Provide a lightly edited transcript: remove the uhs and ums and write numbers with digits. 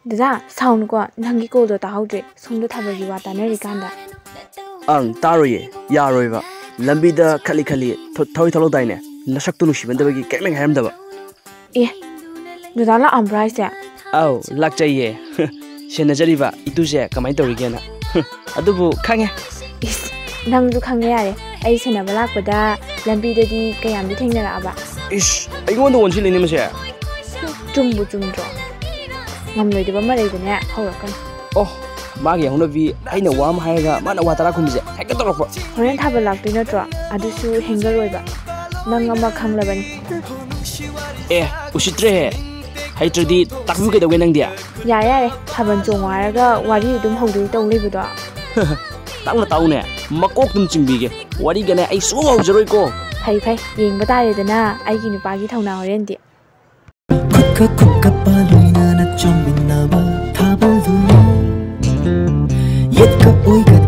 Dada, sound ko nanggi call do tahaudre. Songdo thabagi wa tanari kanda. Ang taroye, yaroiba. Lambida khali khali thoi tholo daine. Nasak tu nushibandabagi kemeng haramdaba. Eh, dada la ambrai se. Aw, lakchaiye. Senajariba ituse kamai torigena. Adubu khange. Is, nangdu khange yare. Ai senaba lakpada lambida di kayamdi thengnara aba. Is, aigonda wonsilini mase. Chumbu chumdro. Ngamloidaba mareidane hawrakan. Oh, magi hunabi aina wam haiga mana watara khumje. Hekka torokpa. Horen thaba laktoi natro. Adusu hengaroiba. Nang ama khanglabani. Eh, usitre he. Haitradi takbu ke dawge nang dia. Yare, thaban chongwaraga wari dum hawdui taw lebudo. Tangna taune. Makok dum chimbige. Wari gane ai so hawjaroi ko. Phai phai, yengba taredana aigi nupagi thauna horendi. Kukka paluna na chominaba thabalu. Yet ka oiga